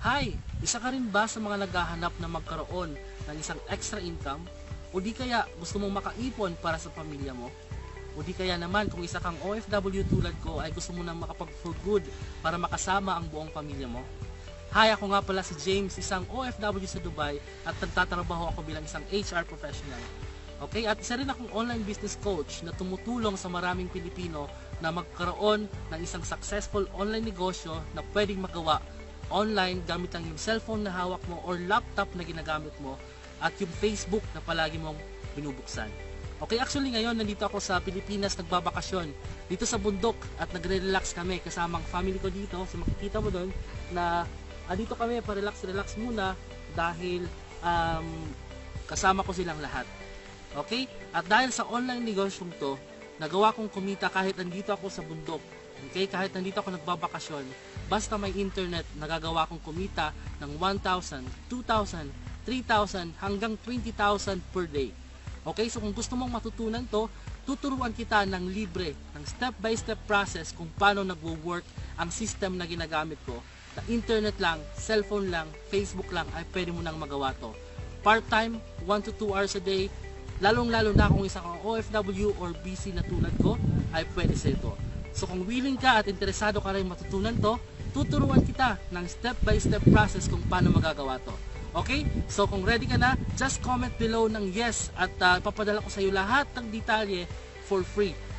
Hi! Isa ka rin ba sa mga naghahanap na magkaroon ng isang extra income? O di kaya gusto mong makaipon para sa pamilya mo? O di kaya naman kung isa kang OFW tulad ko ay gusto mo nang makapag-for good para makasama ang buong pamilya mo? Hi! Ako nga pala si James, isang OFW sa Dubai at nagtatrabaho ako bilang isang HR professional. Okay, at isa rin akong online business coach na tumutulong sa maraming Pilipino na magkaroon ng isang successful online negosyo na pwedeng magawa online gamit ang yung cellphone na hawak mo or laptop na ginagamit mo at yung Facebook na palagi mong binubuksan. Okay, actually ngayon nandito ako sa Pilipinas nagbabakasyon dito sa bundok at nagre-relax kami kasama ang family ko dito. So makikita mo doon na dito kami pa-relax muna dahil kasama ko silang lahat. Okay? At dahil sa online negosyong to, nagawa kong kumita kahit nandito ako sa bundok. Okay? Kahit nandito ako nagbabakasyon, basta may internet, nagagawa kong kumita ng 1,000, 2,000, 3,000 hanggang 20,000 per day. Okay? So kung gusto mong matutunan to, tuturuan kita ng libre, ng step-by-step process kung paano nagwo-work ang system na ginagamit ko. Na internet lang, cellphone lang, Facebook lang, ay pwede mo nang magawa to. Part-time, 1 to 2 hours a day, lalong-lalo na kung isang OFW or busy na tulad ko, ay pwede sa ito. So kung willing ka at interesado ka rin matutunan to, tuturuan kita ng step-by-step process kung paano magagawa to. Okay? So kung ready ka na, just comment below ng yes at ipapadala ko sa iyo lahat ng detalye for free.